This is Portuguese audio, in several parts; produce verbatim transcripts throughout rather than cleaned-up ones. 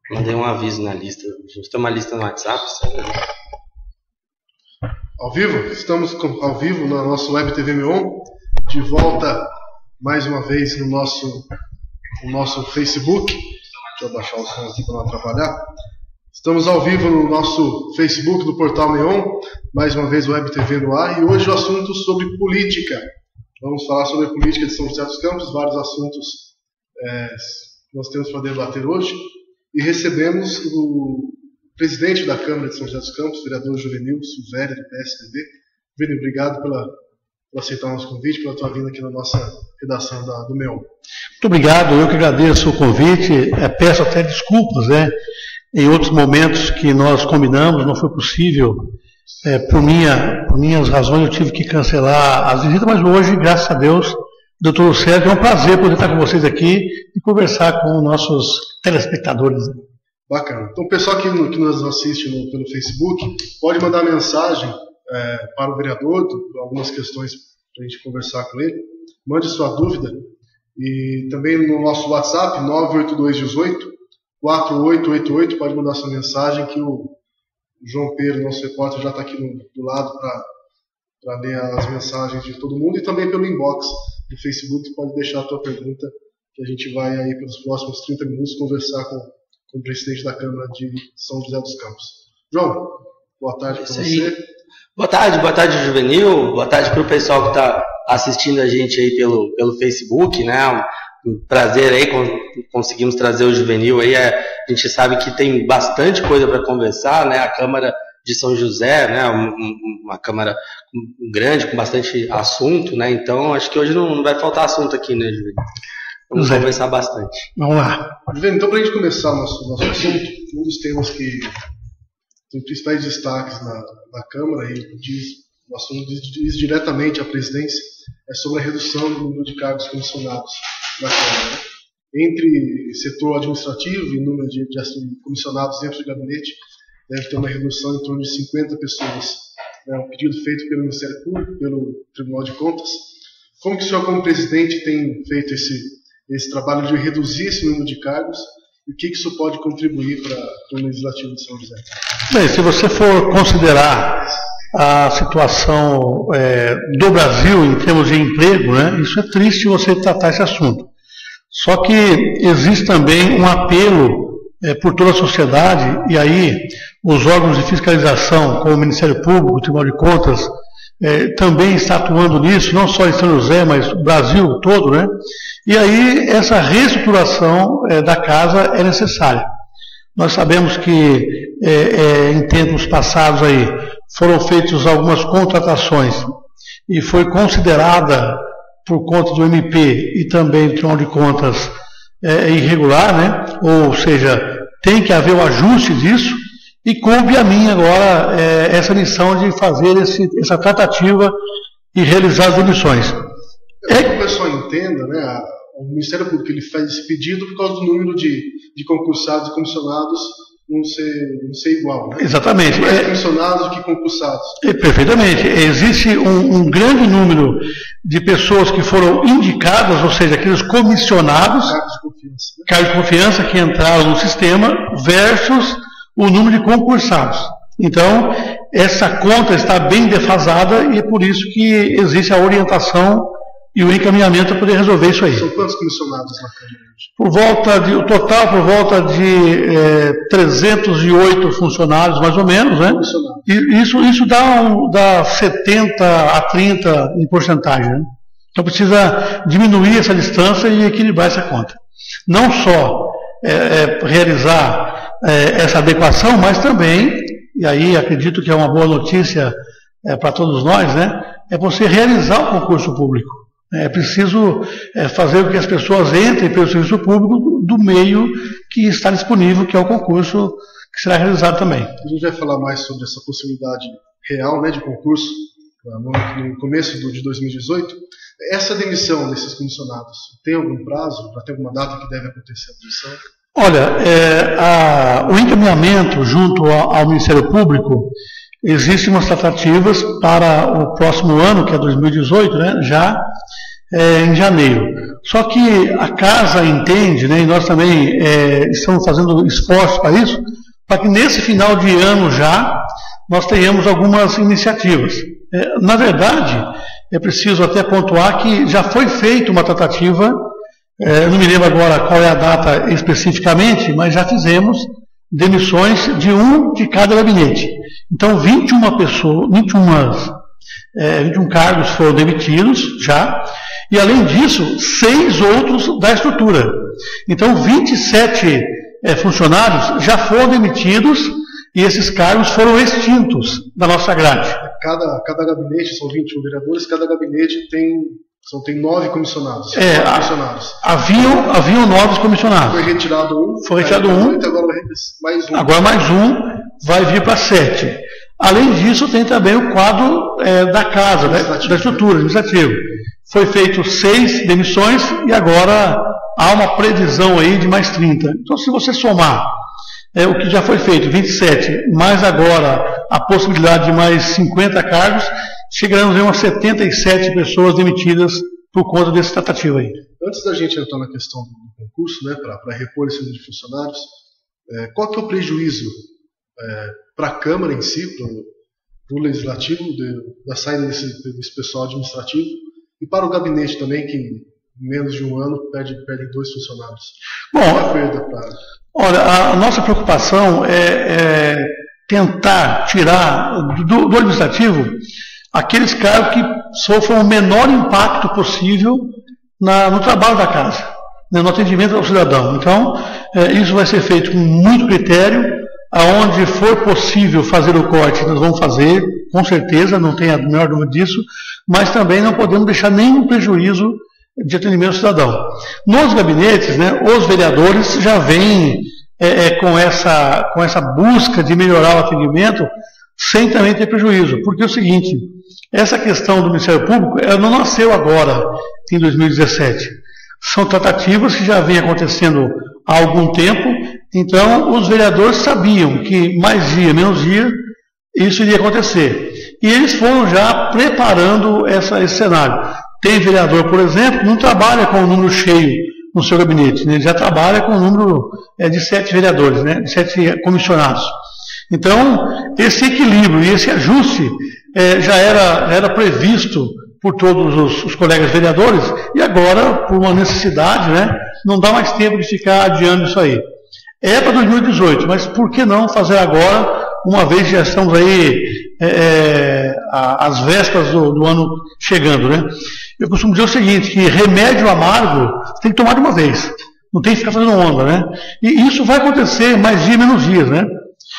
Mandei um aviso na lista. A gente tem uma lista no WhatsApp, sabe? Ao vivo? Estamos com, ao vivo na nossa Web T V Meon, de volta mais uma vez no nosso, no nosso Facebook. Deixa eu abaixar o som aqui para não atrapalhar. Estamos ao vivo no nosso Facebook do Portal Meon, mais uma vez Web T V no ar, e hoje o assunto sobre política. Vamos falar sobre a política de São José dos Campos, vários assuntos é, que nós temos para debater hoje. E recebemos o presidente da Câmara de São José dos Campos, vereador Juvenil Silvério, do P S D B. Juvenil, obrigado pela, por aceitar o nosso convite, pela tua vinda aqui na nossa redação da, do Meon. Muito obrigado, eu que agradeço o convite, é, peço até desculpas, né? Em outros momentos que nós combinamos, não foi possível, é, por, minha, por minhas razões eu tive que cancelar as visitas, mas hoje, graças a Deus, doutor Sérgio, é um prazer poder estar com vocês aqui e conversar com os nossos telespectadores. Bacana. Então, o pessoal que, que nos assiste no, pelo Facebook pode mandar mensagem é, para o vereador, algumas questões para a gente conversar com ele. Mande sua dúvida. E também no nosso WhatsApp, nove oito dois um oito, quatro oito oito oito, pode mandar sua mensagem que o João Pedro, nosso repórter, já está aqui no, do lado para ler as mensagens de todo mundo. E também pelo inbox do Facebook, pode deixar a tua pergunta, que a gente vai aí pelos próximos trinta minutos conversar com, com o presidente da Câmara de São José dos Campos. João, boa tarde para você. Boa tarde, boa tarde, Juvenil, boa tarde para o pessoal que está assistindo a gente aí pelo, pelo Facebook, né? Um prazer aí, conseguimos trazer o Juvenil aí, a gente sabe que tem bastante coisa para conversar, né? A Câmara de São José, né? Uma Câmara grande, com bastante assunto, né? Então, acho que hoje não, não vai faltar assunto aqui, né, Juvenil? Vamos Zé. conversar bastante. Vamos lá. Juvenil, então, para a gente começar o nosso, nosso assunto, um dos temas que tem principais destaques na, na Câmara, e diz, o assunto diz, diz diretamente à presidência, é sobre a redução do número de cargos comissionados na Câmara. Né? Entre setor administrativo e número de, de comissionados dentro do gabinete, deve ter uma redução em torno de cinquenta pessoas. É um pedido feito pelo Ministério Público, pelo Tribunal de Contas. Como que o senhor, como presidente, tem feito esse, esse trabalho de reduzir esse número de cargos e o que, que isso pode contribuir para o Legislativo de São José? Bem, se você for considerar a situação é, do Brasil em termos de emprego, né, isso é triste você tratar esse assunto. Só que existe também um apelo é, por toda a sociedade, e aí os órgãos de fiscalização, como o Ministério Público, o Tribunal de Contas, é, também está atuando nisso, não só em São José, mas o Brasil todo, né? E aí essa reestruturação é, da casa é necessária. Nós sabemos que é, é, em tempos passados aí foram feitas algumas contratações e foi considerada, por conta do M P e também do Tribunal de Contas, é, irregular, né? Ou seja, tem que haver o ajuste disso. E coube a mim agora é, essa missão de fazer esse, essa tratativa e realizar as demissões. É que o pessoal entenda, né? A, o Ministério Público ele faz esse pedido por causa do número de, de concursados e comissionados não ser, não ser igual. Né? Exatamente. Mais é, comissionados do que concursados. É, perfeitamente. Existe um, um grande número de pessoas que foram indicadas, ou seja, aqueles comissionados, cargos de confiança, né? cargos de confiança que entraram no sistema, versus o número de concursados. Então, essa conta está bem defasada e é por isso que existe a orientação e o encaminhamento para poder resolver isso aí. São quantos comissionados na Câmara hoje? Por volta de, o total por volta de é, trezentos e oito funcionários, mais ou menos, né? E isso, isso dá, um, dá setenta a trinta em porcentagem, né? Então precisa diminuir essa distância e equilibrar essa conta. Não só é, é, realizar É, essa adequação, mas também, e aí acredito que é uma boa notícia é, para todos nós, né, é você realizar o concurso público. É preciso é, fazer com que as pessoas entrem pelo serviço público do, do meio que está disponível, que é o concurso que será realizado também. A gente vai falar mais sobre essa possibilidade real, né, de concurso no, no começo do, de dois mil e dezoito. Essa demissão desses comissionados tem algum prazo? Para ter alguma data que deve acontecer a demissão? Olha, é, a, o encaminhamento junto ao, ao Ministério Público, existem umas tratativas para o próximo ano, que é dois mil e dezoito, né, já, é, em janeiro. Só que a casa entende, né, e nós também é, estamos fazendo esforços para isso, para que nesse final de ano já nós tenhamos algumas iniciativas. É, na verdade, é preciso até pontuar que já foi feita uma tratativa, é, não me lembro agora qual é a data especificamente, mas já fizemos demissões de um de cada gabinete. Então, vinte e uma pessoas, vinte e um, é, vinte e um cargos foram demitidos já, e além disso, seis outros da estrutura. Então, vinte e sete é, funcionários já foram demitidos e esses cargos foram extintos da nossa grade. Cada, cada gabinete, são vinte e um vereadores, cada gabinete tem, são, tem nove comissionados. É, nove comissionados. Haviam, haviam nove comissionados. Foi retirado um. Foi retirado um. Agora mais um. Agora mais um vai vir para sete. Além disso, tem também o quadro é, da casa, da, da estrutura administrativa. Foi feito seis demissões e agora há uma previsão aí de mais trinta. Então, se você somar é, o que já foi feito, vinte e sete, mais agora a possibilidade de mais cinquenta cargos, chegaremos a umas setenta e sete pessoas demitidas por conta desse tratativo aí. Antes da gente entrar na questão do concurso, né, para repor esse número de funcionários, é, qual que é o prejuízo é, para a Câmara em si, para o Legislativo, de, da saída desse, desse pessoal administrativo, e para o gabinete também, que em menos de um ano perde, perde dois funcionários? Bom, é a perda pra... olha, a nossa preocupação é, é tentar tirar do, do administrativo aqueles cargos que sofram o menor impacto possível na, no trabalho da casa, né, no atendimento ao cidadão. Então, é, isso vai ser feito com muito critério. Aonde for possível fazer o corte, nós vamos fazer, com certeza, não tem a menor dúvida disso, mas também não podemos deixar nenhum prejuízo de atendimento ao cidadão. Nos gabinetes, né, os vereadores já vêm é, é, com, essa, com essa busca de melhorar o atendimento, sem também ter prejuízo. Porque é o seguinte, essa questão do Ministério Público, ela não nasceu agora, em dois mil e dezessete. São tratativas que já vêm acontecendo há algum tempo. Então, os vereadores sabiam que mais dia, menos dia, isso iria acontecer. E eles foram já preparando essa, esse cenário. Tem vereador, por exemplo, que não trabalha com o número cheio no seu gabinete, né? Ele já trabalha com o número é, de sete vereadores, né? De sete comissionados. Então, esse equilíbrio e esse ajuste é, já era, era previsto por todos os, os colegas vereadores, e agora, por uma necessidade, né, não dá mais tempo de ficar adiando isso aí. É para dois mil e dezoito, mas por que não fazer agora, uma vez que já estamos aí é, às vésperas do, do ano chegando, né? Eu costumo dizer o seguinte, que remédio amargo você tem que tomar de uma vez, não tem que ficar fazendo onda, né? E isso vai acontecer mais dia, menos dias, né?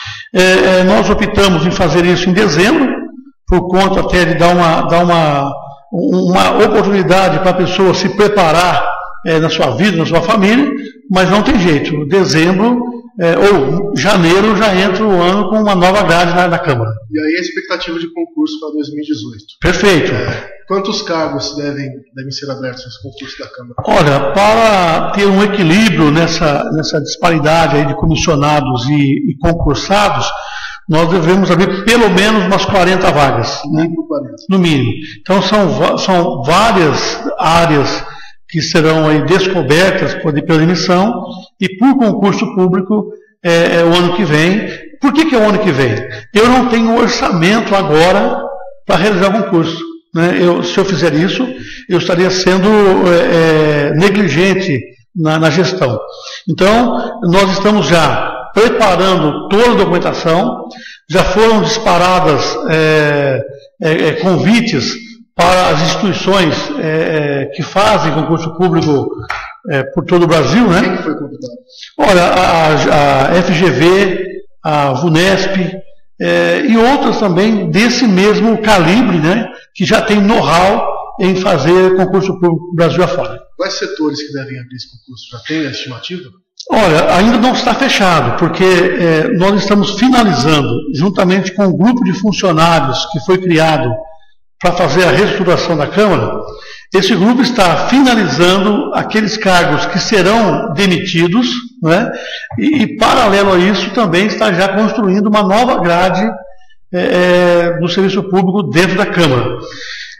É, nós optamos em fazer isso em dezembro, por conta até de dar uma, dar uma, uma oportunidade para a pessoa se preparar é, na sua vida, na sua família, mas não tem jeito. Dezembro é, ou janeiro já entra o ano com uma nova grade na, na Câmara. E aí a expectativa de concurso para dois mil e dezoito. Perfeito. É, quantos cargos devem, devem ser abertos nesse concurso da Câmara? Olha, para ter um equilíbrio nessa, nessa disparidade aí de comissionados e, e concursados, nós devemos abrir pelo menos umas quarenta vagas, né? No mínimo. Então são, são várias áreas que serão aí descobertas por, pela emissão e por concurso público é, é o ano que vem. Por que, que é o ano que vem? Eu não tenho orçamento agora para realizar o concurso, né? Eu, se eu fizer isso, eu estaria sendo é, é, negligente na, na gestão. Então, nós estamos já preparando toda a documentação, já foram disparadas é, é, convites para as instituições é, que fazem concurso público é, por todo o Brasil, né? Quem foi convidado? Olha, a, a F G V, a VUNESP é, e outras também desse mesmo calibre, né? Que já tem know-how em fazer concurso público Brasil afora. Quais setores que devem abrir esse concurso? Já tem a estimativa? Olha, ainda não está fechado, porque é, nós estamos finalizando, juntamente com o grupo de funcionários que foi criado para fazer a reestruturação da Câmara, esse grupo está finalizando aqueles cargos que serão demitidos, né? e, e paralelo a isso também está já construindo uma nova grade é, do serviço público dentro da Câmara.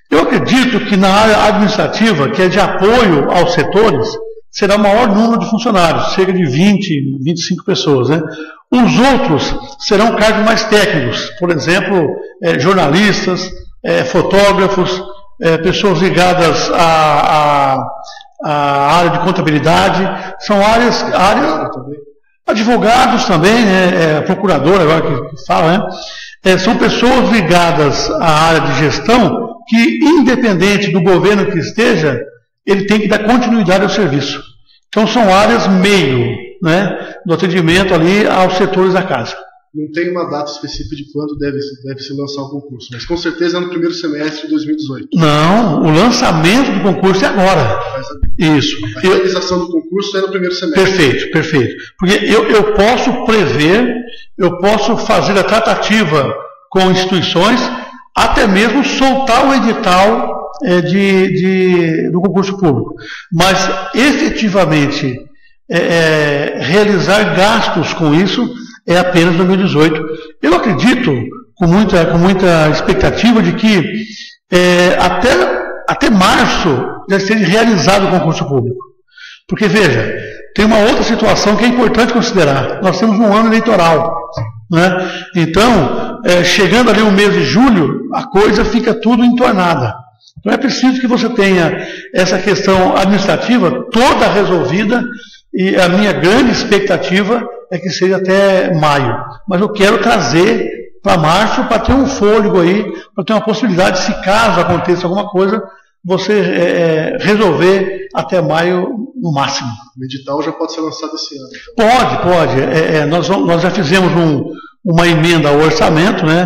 Eu acredito que na área administrativa, que é de apoio aos setores, será o maior número de funcionários, cerca de vinte, vinte e cinco pessoas, né? Os outros serão cargos mais técnicos, por exemplo, eh, jornalistas, eh, fotógrafos, eh, pessoas ligadas à, à, à área de contabilidade, são áreas, áreas advogados também, né, é, procurador agora que, que fala, né, é, são pessoas ligadas à área de gestão que, independente do governo que esteja, ele tem que dar continuidade ao serviço. Então são áreas meio, né, do atendimento ali aos setores da casa. Não tem uma data específica de quando deve, deve se lançar o concurso, mas com certeza é no primeiro semestre de dois mil e dezoito. Não, o lançamento do concurso é agora. Isso. A realização eu, do concurso é no primeiro semestre. Perfeito, perfeito. Porque eu, eu posso prever, eu posso fazer a tratativa com instituições, até mesmo soltar o edital é, de, de, do concurso público. Mas, efetivamente, é, é, realizar gastos com isso é apenas dois mil e dezoito. Eu acredito, com muita, com muita expectativa, de que é, até, até março já esteja realizado o concurso público. Porque, veja, tem uma outra situação que é importante considerar. Nós temos um ano eleitoral, né? Então, é, chegando ali o mês de julho, a coisa fica tudo entornada. Então é preciso que você tenha essa questão administrativa toda resolvida, e a minha grande expectativa é que seja até maio. Mas eu quero trazer para março para ter um fôlego aí, para ter uma possibilidade, se caso aconteça alguma coisa, você é, resolver até maio no máximo. O edital já pode ser lançado esse ano. Então. Pode, pode. É, é, nós, nós já fizemos um, uma emenda ao orçamento, né?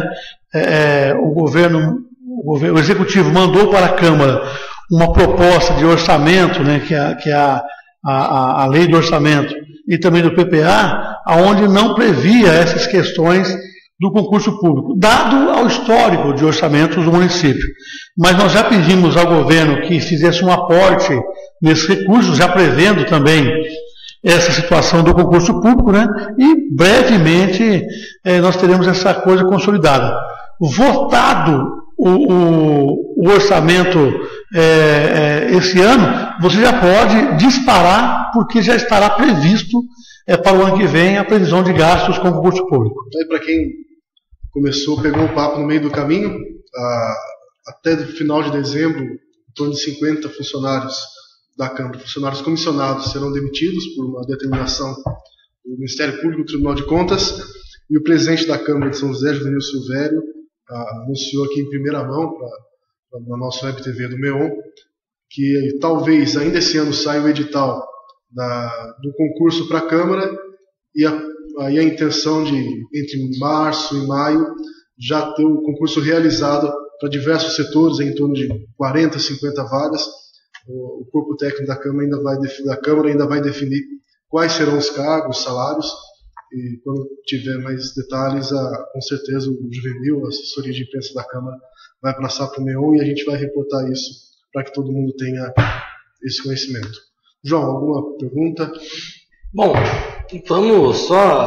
É, o governo, o governo, o executivo mandou para a Câmara uma proposta de orçamento, né? Que é, que é a, a, a lei do orçamento e também do P P A, aonde não previa essas questões do concurso público, dado ao histórico de orçamentos do município. Mas nós já pedimos ao governo que fizesse um aporte nesses recursos, já prevendo também essa situação do concurso público, né? E brevemente eh, nós teremos essa coisa consolidada. Votado o, o, o orçamento eh, eh, esse ano, você já pode disparar, porque já estará previsto eh, para o ano que vem a previsão de gastos com o concurso público. Então, para quem começou, pegou o papo no meio do caminho, ah, até o final de dezembro, em torno de cinquenta funcionários da Câmara, funcionários comissionados, serão demitidos por uma determinação do Ministério Público e do Tribunal de Contas, e o presidente da Câmara de São José, Juvenil Silvério, ah, anunciou aqui em primeira mão, pra, pra, na nossa web T V do MEON, que talvez ainda esse ano saia o edital da, do concurso para a Câmara, e a, aí a intenção de, entre março e maio, já ter o concurso realizado para diversos setores, em torno de quarenta, cinquenta vagas. O, o corpo técnico da Câmara, ainda vai, da Câmara ainda vai definir quais serão os cargos, os salários, e quando tiver mais detalhes, a, com certeza o Juvenil, a assessoria de imprensa da Câmara, vai passar para o MEON e a gente vai reportar isso para que todo mundo tenha esse conhecimento. João, alguma pergunta? Bom, vamos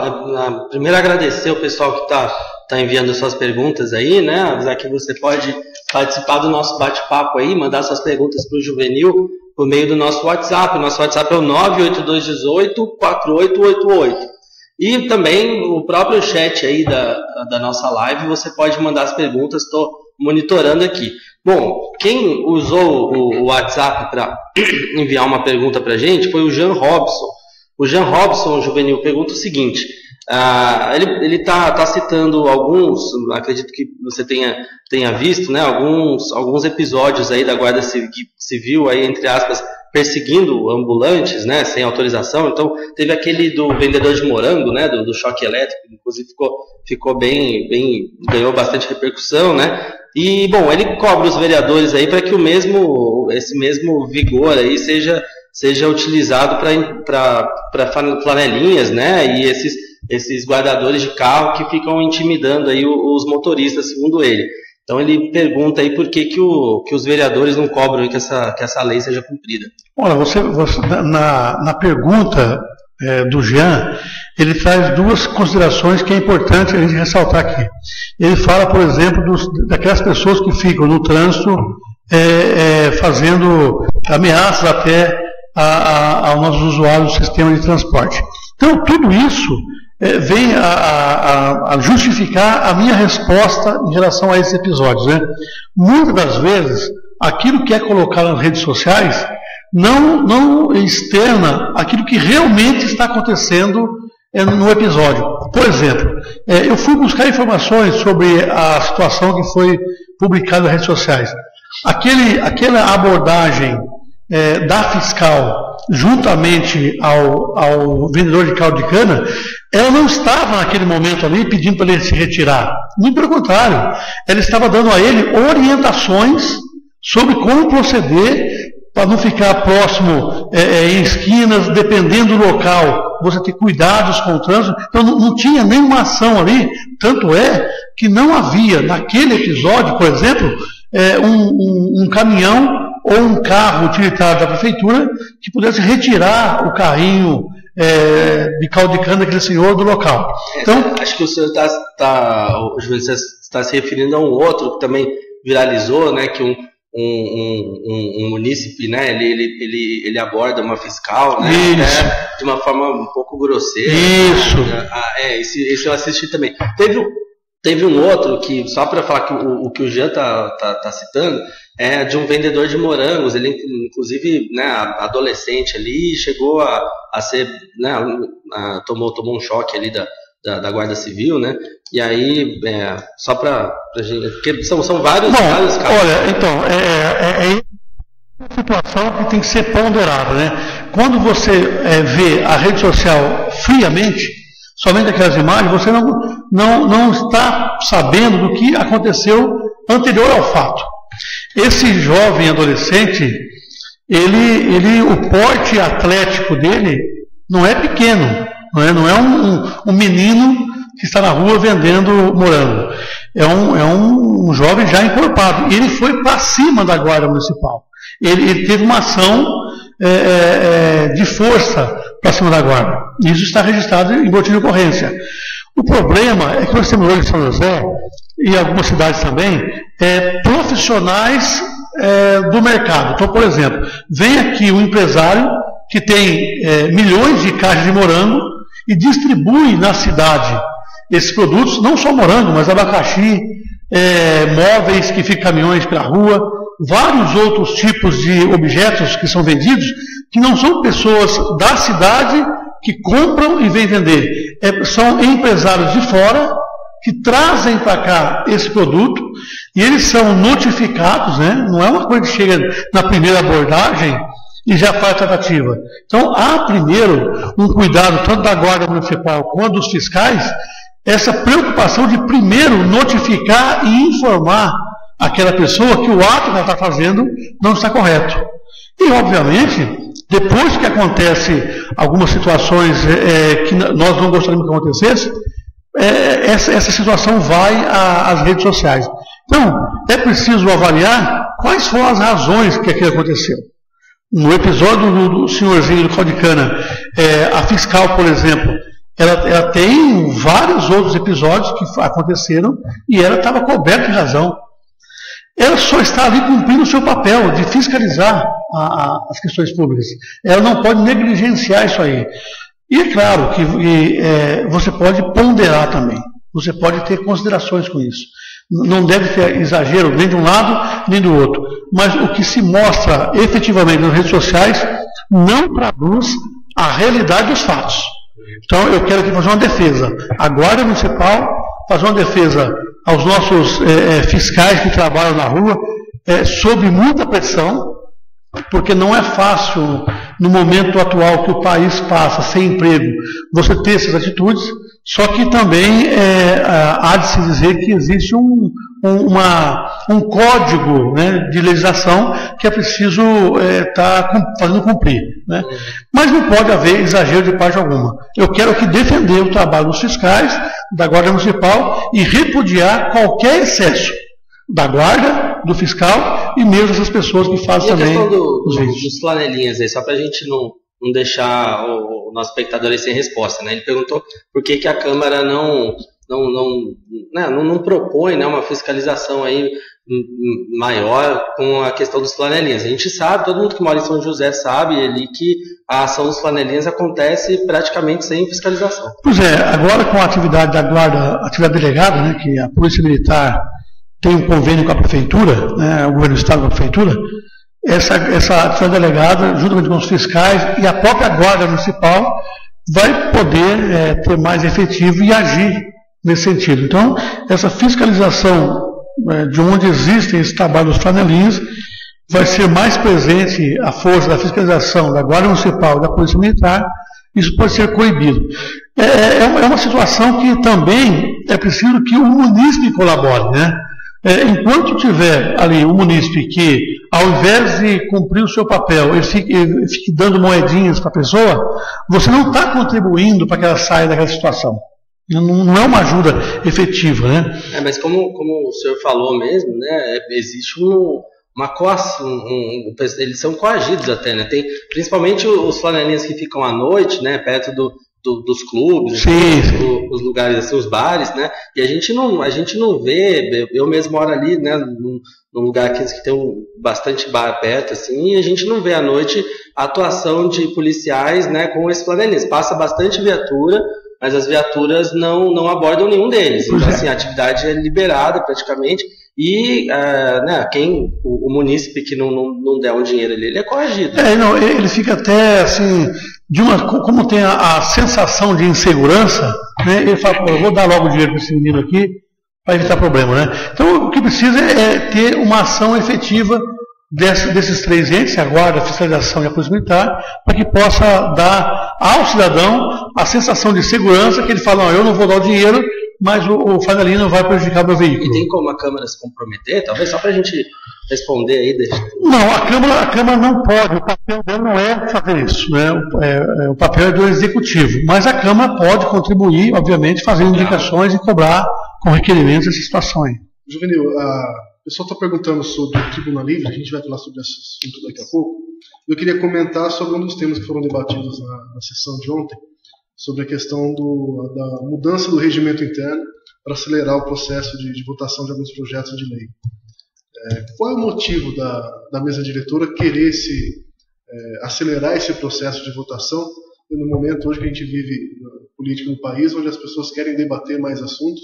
só primeiro agradecer o pessoal que está tá enviando suas perguntas aí, né? Avisar que você pode participar do nosso bate-papo aí, mandar suas perguntas para o Juvenil por meio do nosso WhatsApp. O nosso WhatsApp é o nove oito dois um oito, quatro oito oito oito. E também o próprio chat aí da, da nossa live, você pode mandar as perguntas, estou monitorando aqui. Bom, quem usou o WhatsApp para enviar uma pergunta para a gente foi o Jean Robson. O Jean Robson, Juvenil, pergunta o seguinte, uh, ele está tá citando alguns, acredito que você tenha, tenha visto, né, alguns, alguns episódios aí da Guarda Civil, aí, entre aspas, perseguindo ambulantes, né, sem autorização. Então, teve aquele do vendedor de morango, né, do, do choque elétrico, inclusive ficou, ficou bem, bem, ganhou bastante repercussão, né. E, bom, ele cobra os vereadores aí para que o mesmo, esse mesmo vigor aí seja, seja utilizado para flanelinhas, né, e esses, esses guardadores de carro que ficam intimidando aí os motoristas, segundo ele. Então ele pergunta aí por que, que, o, que os vereadores não cobram que essa, que essa lei seja cumprida. Olha, você, você na, na pergunta é, do Jean, ele traz duas considerações que é importante a gente ressaltar aqui. Ele fala, por exemplo, dos, daquelas pessoas que ficam no trânsito é, é, fazendo ameaças até a, a, aos nossos usuários do sistema de transporte. Então, tudo isso é, vem a, a, a justificar a minha resposta em relação a esses episódios, né? Muitas das vezes, aquilo que é colocado nas redes sociais não, não externa aquilo que realmente está acontecendo é, no episódio. Por exemplo, é, eu fui buscar informações sobre a situação que foi publicada nas redes sociais. Aquele, aquela abordagem é, da fiscal juntamente ao, ao vendedor de caldo de cana, ela não estava naquele momento ali pedindo para ele se retirar. Muito pelo contrário, ela estava dando a ele orientações sobre como proceder para não ficar próximo é, é, em esquinas, dependendo do local, você ter cuidados com o trânsito. Então não, não tinha nenhuma ação ali, tanto é que não havia naquele episódio, por exemplo, é, um, um, um caminhão ou um carro utilitário da prefeitura que pudesse retirar o carrinho é, de caldo de cana daquele senhor do local. Então, acho que o senhor está tá, está se referindo a um outro que também viralizou, né, que um, um, um, um munícipe, né, ele, ele, ele, ele aborda uma fiscal, né, né, de uma forma um pouco grosseira. Isso. Né? Ah, é, esse, esse eu assisti também. Teve, teve um outro que, só para falar que o, o que o Jean está tá, tá citando, é de um vendedor de morangos. Ele, inclusive, né, adolescente ali, chegou a, a ser, né, a, tomou, tomou um choque ali da, da, da Guarda Civil, né, e aí, é, só para a gente, porque são, são vários, Bom, vários casos. Olha, então, é, é, é uma situação que tem que ser ponderada, né? Quando você é, vê a rede social friamente, somente aquelas imagens, você não, não, não está sabendo do que aconteceu anterior ao fato. Esse jovem adolescente, ele, ele, o porte atlético dele não é pequeno, não é, não é um, um, um menino que está na rua vendendo morango. É um, é um, um jovem já encorpado. Ele foi para cima da Guarda Municipal. Ele, ele teve uma ação é, é, de força para cima da Guarda. Isso está registrado em boletim de ocorrência. O problema é que nós temos hoje em São José, e em algumas cidades também, é, profissionais é, do mercado. Então, por exemplo, vem aqui um empresário que tem é, milhões de caixas de morango e distribui na cidade esses produtos, não só morango, mas abacaxi, é, móveis que ficam caminhões pela rua, vários outros tipos de objetos que são vendidos, que não são pessoas da cidade que compram e vêm vender. É, são empresários de fora que trazem para cá esse produto e eles são notificados, né? Não é uma coisa que chega na primeira abordagem e já faz tratativa. Então, há primeiro um cuidado tanto da Guarda Municipal quanto dos fiscais, essa preocupação de primeiro notificar e informar aquela pessoa que o ato que ela está fazendo não está correto. E, obviamente, depois que acontece algumas situações é, que nós não gostaríamos que acontecesse, é, essa, essa situação vai às redes sociais. Então, é preciso avaliar quais foram as razões que aquilo aconteceu. No episódio do, do senhorzinho do caldo de cana, é, a fiscal, por exemplo, ela, ela tem vários outros episódios que aconteceram e ela estava coberta de razão. Ela só está ali cumprindo o seu papel de fiscalizar a, a, as questões públicas. Ela não pode negligenciar isso aí. E é claro que e, é, você pode ponderar também. Você pode ter considerações com isso. Não deve ter exagero nem de um lado nem do outro. Mas o que se mostra efetivamente nas redes sociais não traduz a realidade dos fatos. Então eu quero aqui fazer uma defesa. A Guarda Municipal fazer uma defesa aos nossos é, fiscais que trabalham na rua, é, sob muita pressão, porque não é fácil, no momento atual que o país passa sem emprego, você ter essas atitudes, só que também é, há de se dizer que existe um, um, uma, um código, né, de legislação que é preciso estar é, tá fazendo cumprir. Né? Mas não pode haver exagero de parte alguma. Eu quero aqui defender o trabalho dos fiscais, da Guarda Municipal e repudiar qualquer excesso da Guarda, do fiscal e mesmo essas pessoas que fazem e também a questão do, os do, vídeos. Dos flanelinhas aí, só para a gente não, não deixar o, o nosso espectador aí sem resposta, né? Ele perguntou por que, que a Câmara não, não, não, né, não, não propõe, né, uma fiscalização aí maior com a questão dos flanelinhas. A gente sabe, todo mundo que mora em São José sabe ali que a ação dos flanelinhas acontece praticamente sem fiscalização. Pois é, agora com a atividade da guarda, atividade delegada, né, que a Polícia Militar tem um convênio com a Prefeitura, né, o Governo do Estado com a Prefeitura, essa, essa atividade delegada, juntamente com os fiscais e a própria Guarda Municipal, vai poder é, ter mais efetivo e agir nesse sentido. Então, essa fiscalização é, de onde existem esse trabalho dos flanelinhas vai ser mais presente a força da fiscalização da Guarda Municipal e da Polícia Militar, isso pode ser coibido. É, é, é uma situação que também é preciso que o munícipe colabore, né? É, enquanto tiver ali um munícipe que, ao invés de cumprir o seu papel, ele fique, ele fique dando moedinhas para a pessoa, você não está contribuindo para que ela saia daquela situação. Não, não é uma ajuda efetiva, né? É, mas como, como o senhor falou mesmo, né, existe um, uma coação, um, um, eles são coagidos até, né? Tem, principalmente os flanelinhas que ficam à noite, né, perto do, do, dos clubes, sim, os, sim. os lugares, assim, os bares, né? E a gente não, a gente não vê, eu mesmo moro ali, né, num, num lugar que, que tem um, bastante bar perto, assim, e a gente não vê à noite a atuação de policiais, né, com esses flanelinhas. Passa bastante viatura, mas as viaturas não, não abordam nenhum deles. Então, é. assim, a atividade é liberada praticamente, e uh, né, quem, o, o munícipe que não, não, não der um dinheiro ali, ele é coagido. É, não, ele fica até assim, de uma, como tem a, a sensação de insegurança, né, ele fala, pô, eu vou dar logo o dinheiro para esse menino aqui, para evitar problema, né? Então, o que precisa é ter uma ação efetiva Desse, desses três entes, a Guarda, a Fiscalização e a Polícia Militar, para que possa dar ao cidadão a sensação de segurança, que ele fala, não, eu não vou dar o dinheiro, mas o, o flanelinha não vai prejudicar o meu veículo. E tem como a Câmara se comprometer? Talvez só para a gente responder aí. Deixa... Não, a Câmara, a Câmara não pode, o papel dela não é fazer isso, né? O, é, é, o papel é do Executivo, mas a Câmara pode contribuir, obviamente, fazendo indicações e cobrar com requerimentos essa situação aí. Juvenil, a... O pessoal está perguntando sobre o Tribuna Livre, a gente vai falar sobre esse assunto daqui a pouco. Eu queria comentar sobre um dos temas que foram debatidos na, na sessão de ontem, sobre a questão do, da mudança do regimento interno para acelerar o processo de, de votação de alguns projetos de lei. É, qual é o motivo da, da mesa diretora querer se, é, acelerar esse processo de votação no momento hoje que a gente vive política no país, onde as pessoas querem debater mais assuntos?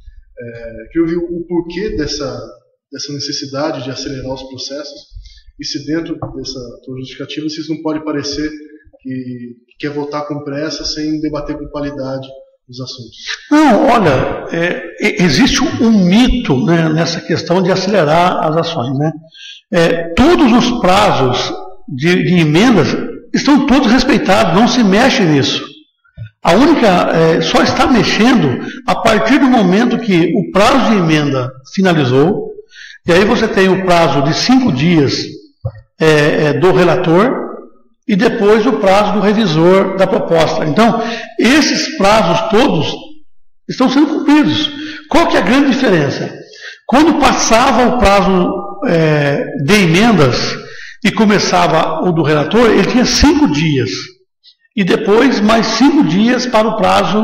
É, queria ouvir o porquê dessa... dessa necessidade de acelerar os processos, e se dentro dessa justificativa vocês não pode parecer que, que quer votar com pressa sem debater com qualidade os assuntos. Não, olha, é, existe um mito, né, nessa questão de acelerar as ações, né? É, todos os prazos de, de emendas estão todos respeitados, não se mexe nisso. A única, é, só está mexendo a partir do momento que o prazo de emenda finalizou. E aí você tem o prazo de cinco dias é, é, do relator e depois o prazo do revisor da proposta. Então, esses prazos todos estão sendo cumpridos. Qual que é a grande diferença? Quando passava o prazo é, de emendas e começava o do relator, ele tinha cinco dias. E depois mais cinco dias para o prazo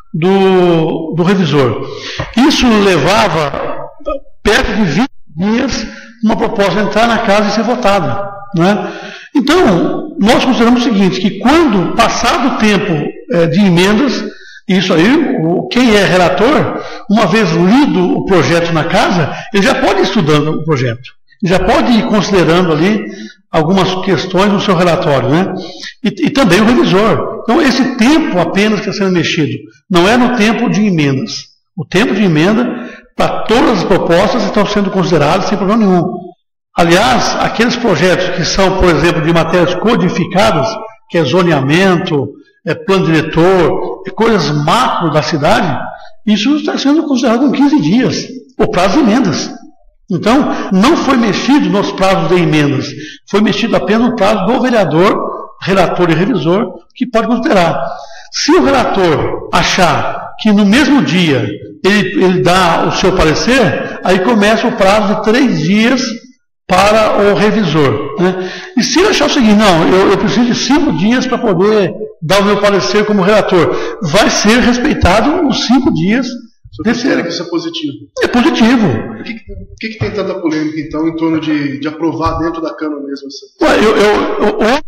do, do revisor. Isso levava perto de vinte dias uma proposta entrar na casa e ser votada, né? Então, nós consideramos o seguinte, que quando passado o tempo é, de emendas, isso aí, o, quem é relator, uma vez lido o projeto na casa, ele já pode ir estudando o projeto, ele já pode ir considerando ali algumas questões no seu relatório, né? E, e também o revisor. Então, esse tempo apenas que está sendo mexido, não é no tempo de emendas. O tempo de emenda para todas as propostas estão sendo consideradas sem problema nenhum. Aliás, aqueles projetos que são, por exemplo, de matérias codificadas, que é zoneamento, é plano diretor, é coisas macro da cidade, isso está sendo considerado com quinze dias, o prazo de emendas. Então, não foi mexido nos prazos de emendas, foi mexido apenas no prazo do vereador, relator e revisor, que pode considerar. Se o relator achar que no mesmo dia ele, ele dá o seu parecer, aí começa o prazo de três dias para o revisor, né? E se ele achar o seguinte, não, eu, eu preciso de cinco dias para poder dar o meu parecer como relator, vai ser respeitado os cinco dias considera que isso é positivo? É positivo. Por que, que, que tem tanta polêmica, então, em torno de, de aprovar dentro da Câmara mesmo? Ué, eu, eu, eu, eu...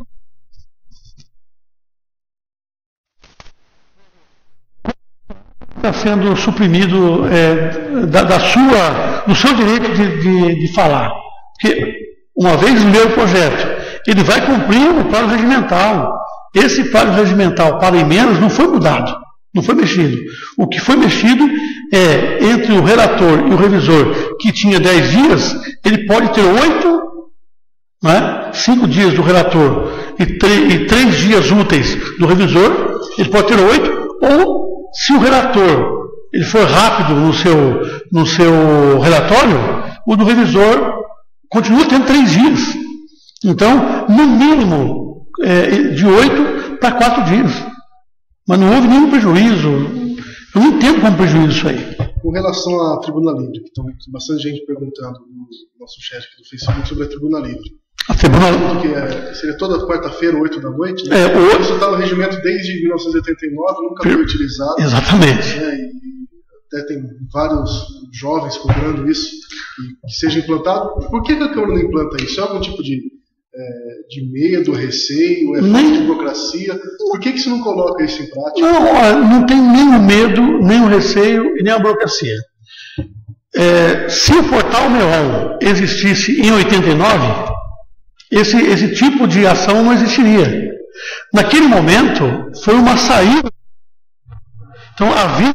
está sendo suprimido é, da, da sua, do seu direito de, de, de falar. Porque, uma vez leu o projeto, ele vai cumprir o prazo regimental. Esse prazo regimental para emendas não foi mudado, não foi mexido. O que foi mexido é, entre o relator e o revisor, que tinha dez dias, ele pode ter oito, né, cinco dias do relator e, e três dias úteis do revisor, ele pode ter oito, ou se o relator ele for rápido no seu, no seu relatório, o do revisor continua tendo três dias. Então, no mínimo, é, de oito para quatro dias. Mas não houve nenhum prejuízo. Eu não entendo como prejuízo isso aí. Com relação à Tribuna Livre, que tem bastante gente perguntando no nosso chat aqui do Facebook sobre a Tribuna Livre. A Tribuna Livre. Que é, seria toda quarta-feira, oito da noite, né? É, o... Isso está no regimento desde mil novecentos e oitenta e nove, nunca foi utilizado. Exatamente. Né? E até tem vários jovens cobrando isso, que, que seja implantado. Por que, que a Câmara não implanta isso? É algum tipo de, é, de medo, receio, é falta de burocracia? Por que, que isso não coloca isso em prática? Não, não tem nem o medo, nem o receio e nem a burocracia. É, se o portal Neon existisse em oitenta e nove, esse, esse tipo de ação não existiria. Naquele momento, foi uma saída. Então, havia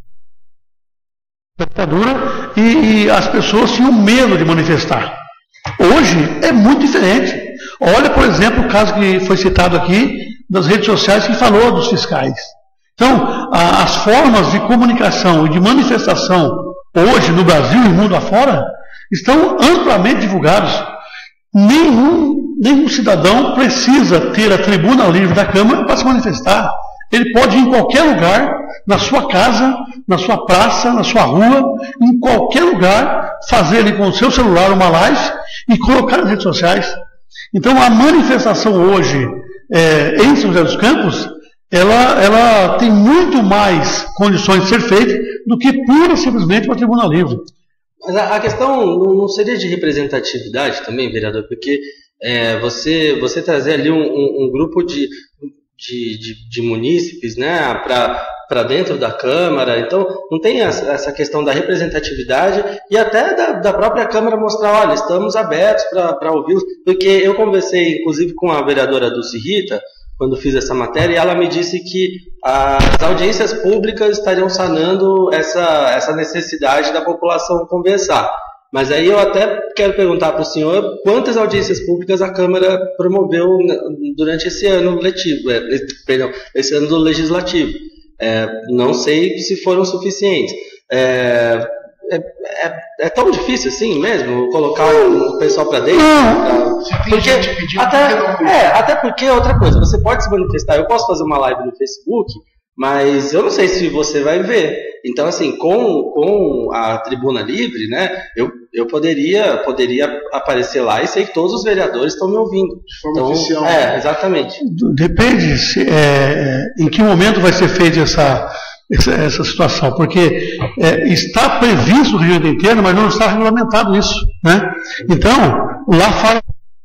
ditadura e, e as pessoas tinham medo de manifestar. Hoje é muito diferente. Olha, por exemplo, o caso que foi citado aqui das redes sociais que falou dos fiscais. Então, a, as formas de comunicação e de manifestação hoje no Brasil e mundo afora estão amplamente divulgados. Nenhum, nenhum cidadão precisa ter a tribuna livre da Câmara para se manifestar. Ele pode ir em qualquer lugar, na sua casa, na sua praça, na sua rua, em qualquer lugar, fazer ali com o seu celular uma live e colocar nas redes sociais. Então a manifestação hoje é, em São José dos Campos, ela, ela tem muito mais condições de ser feita do que pura e simplesmente uma tribuna livre. Mas a, a questão não seria de representatividade também, vereador, porque é, você, você trazer ali um, um, um grupo de... De, de, de munícipes, né, para dentro da Câmara. Então, não tem essa, essa questão da representatividade e até da, da própria Câmara mostrar, olha, estamos abertos para ouvi-los, porque eu conversei, inclusive, com a vereadora Dulce Rita, quando fiz essa matéria, e ela me disse que as audiências públicas estariam sanando essa, essa necessidade da população conversar. Mas aí eu até quero perguntar para o senhor quantas audiências públicas a Câmara promoveu durante esse ano letivo, é, perdão, esse ano do legislativo. É, não sei se foram suficientes. É, é, é, é tão difícil assim mesmo colocar o pessoal para dentro? Pra, porque, até, é, até porque outra coisa, você pode se manifestar, eu posso fazer uma live no Facebook, mas eu não sei se você vai ver. Então, assim, com, com a tribuna livre, né, eu, eu poderia, poderia aparecer lá e sei que todos os vereadores estão me ouvindo. De forma então, oficial. É, exatamente. Depende se, é, em que momento vai ser feita essa, essa, essa situação, porque é, está previsto no regimento interno, mas não está regulamentado isso, né? Então, lá fala...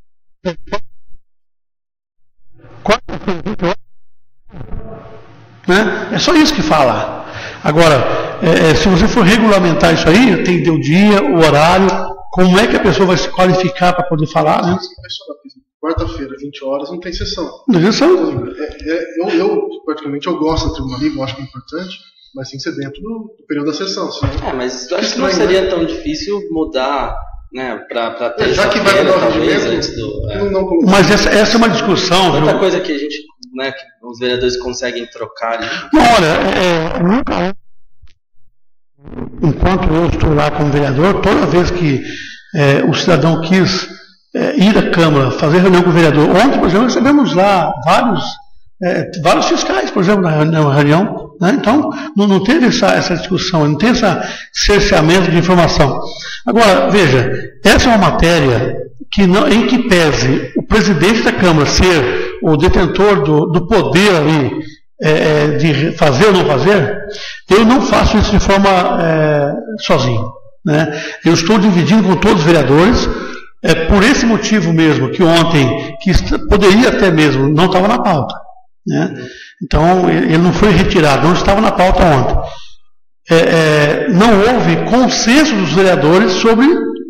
Né? É só isso que fala. Agora, é, se você for regulamentar isso aí, tem que ter o dia, o horário, como é que a pessoa vai se qualificar para poder falar, né? Quarta-feira, vinte horas, não tem sessão. Não tem sessão. É, é, eu, eu, praticamente, eu gosto da tribuna livre, eu acho que é importante, mas tem que ser dentro do, do período da sessão. Senão... É, mas eu acho que não seria tão difícil mudar, né, para ter. Já que vai mudar o regimento, do, é. não, não mas essa, essa é uma discussão. Outra viu? Coisa que a gente, né, que os vereadores conseguem trocar ali. Não, olha, é, nunca. Enquanto eu estou lá como vereador, toda vez que é, o cidadão quis é, ir à Câmara, fazer reunião com o vereador, ontem, por exemplo, recebemos lá vários, é, vários fiscais, por exemplo, na, na reunião, né? Então, não, não teve essa, essa discussão, não tem esse cerceamento de informação. Agora, veja, essa é uma matéria que não, em que pese o presidente da Câmara ser o detentor do, do poder ali, é, de fazer ou não fazer, eu não faço isso de forma é, sozinho, né? Eu estou dividindo com todos os vereadores, é por esse motivo mesmo que ontem, que poderia até mesmo, não estava na pauta, né? Então ele não foi retirado, não estava na pauta ontem. É, é, não houve consenso dos vereadores sobre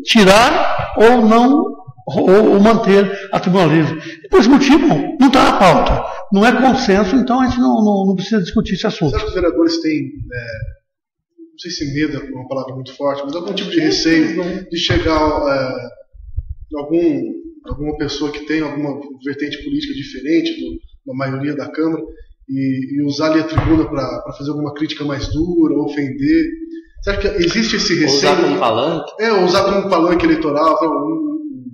tirar ou não, ou, ou manter a tribuna livre. E por esse motivo, não está na pauta. Não é consenso, então a gente não, não, não precisa discutir esse assunto. Será que os vereadores têm, é, não sei se medo é uma palavra muito forte, mas algum tipo de receio de chegar é, algum, alguma pessoa que tem alguma vertente política diferente do, da maioria da Câmara e, e usar ali a tribuna para fazer alguma crítica mais dura, ofender? Será que existe esse receio? Usar como palanque? É, usar como palanque eleitoral, um, um,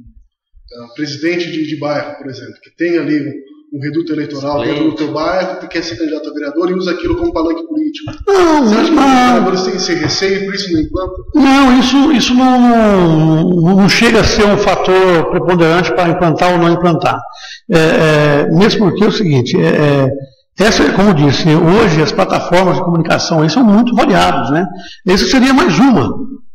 um presidente de, de bairro, por exemplo, que tem ali um, um reduto eleitoral dentro do teu bairro, que quer ser candidato a vereador e usa aquilo como palanque político. Não, Você acha que não. os vereadores têm esse receio e por isso não implantam? Não, isso, isso não, não, não chega a ser um fator preponderante para implantar ou não implantar. É, é, mesmo porque é o seguinte, é, é, essa, como eu disse, hoje as plataformas de comunicação aí são muito variadas, né? Essa seria mais uma,